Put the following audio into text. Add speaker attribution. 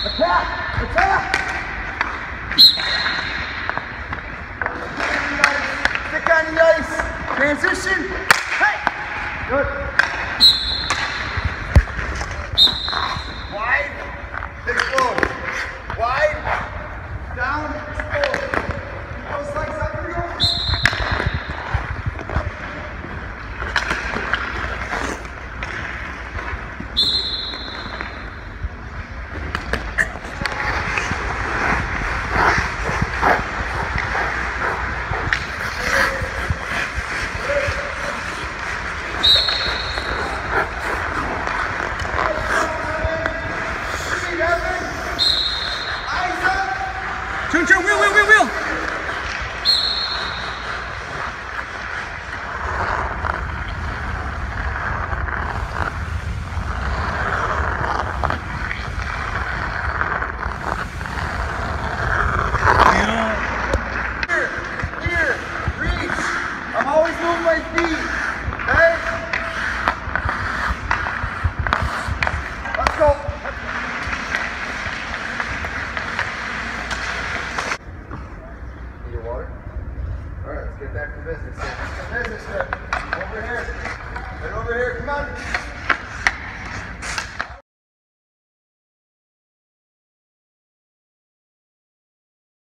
Speaker 1: Attack! Attack! Stick on the ice. Transition. Hey! Good. Wide. Explode. Wide. Down. Explode. Keep those legs up for you.
Speaker 2: Turn, wheel.
Speaker 1: Here, reach. I'm always moving my feet. Okay? Let's go. Need your water? All right, let's get back to business. Business. Over here. Right over here. Come on.